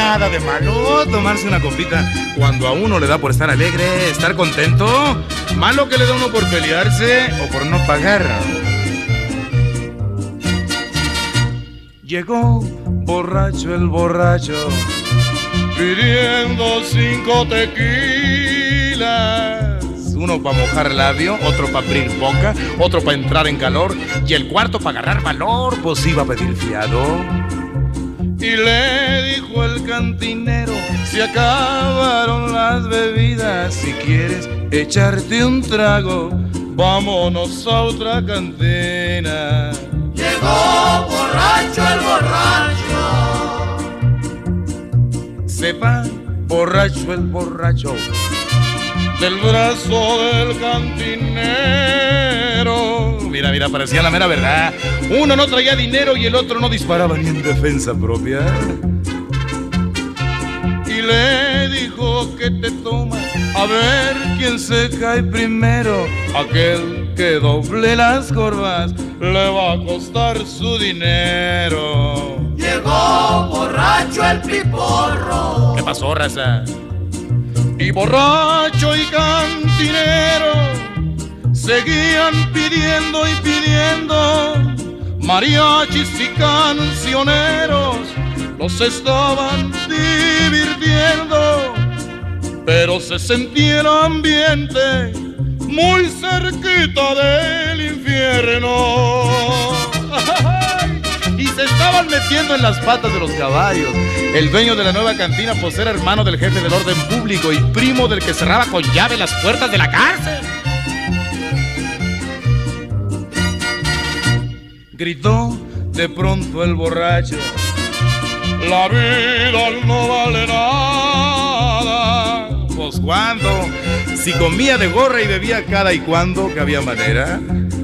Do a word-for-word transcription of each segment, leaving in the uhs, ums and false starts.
nada de malo tomarse una copita cuando a uno le da por estar alegre, estar contento. Malo que le da uno por pelearse o por no pagar. Llegó borracho el borracho, pidiendo cinco tequilas. Uno para mojar labio, otro para abrir boca, otro para entrar en calor y el cuarto para agarrar valor, pues iba a pedir fiado. Y le dijo el cantinero, se acabaron las bebidas, si quieres echarte un trago, vámonos a otra cantina. Llegó borracho el borracho. Se va borracho el borracho del brazo del cantinero. Mira, mira, parecía la mera verdad. Uno no traía dinero y el otro no disparaba ni en defensa propia. Y le dijo que te tomas, a ver quién se cae primero. Aquel que doble las corvas le va a costar su dinero. Llegó borracho el piporro. ¿Qué pasó, raza? Y borracho y cantinero seguían pidiendo y pidiendo. Mariachis y cancioneros los estaban divirtiendo, pero se sentía el ambiente muy cerquita del infierno. Y se estaban metiendo en las patas de los caballos. El dueño de la nueva cantina pues era hermano del jefe del orden público y primo del que cerraba con llave las puertas de la cárcel. Gritó de pronto el borracho, la vida no vale nada. Pues cuando, si comía de gorra y bebía cada y cuando que había manera.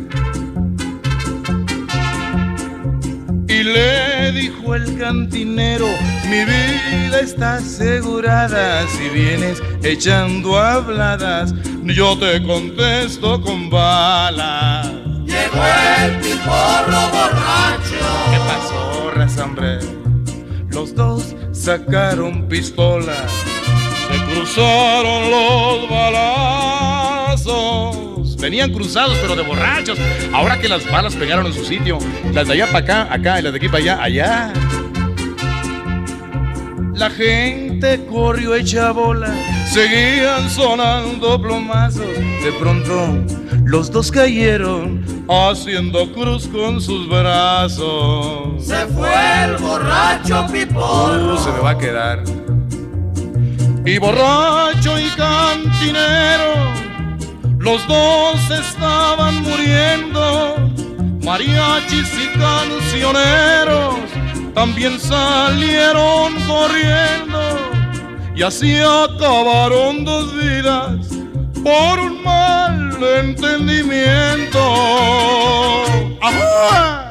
Y le dijo el cantinero, mi vida está asegurada, si vienes echando habladas, yo te contesto con balas. Llegó el piporro borracho. ¿Qué pasó, raza, hombre? Los dos sacaron pistolas, se cruzaron los balazos. Venían cruzados pero de borrachos. Ahora que las balas pegaron en su sitio, las de allá para acá, acá, y las de aquí para allá, allá. La gente corrió hecha bola, seguían sonando plomazos. De pronto los dos cayeron haciendo cruz con sus brazos. Se fue el borracho piporro. Uh, se me va a quedar. Y borracho y cantinero, los dos estaban muriendo. Mariachis y cancioneros también salieron corriendo. Y así acabaron dos vidas por un mal entendimiento. ¡Ajá!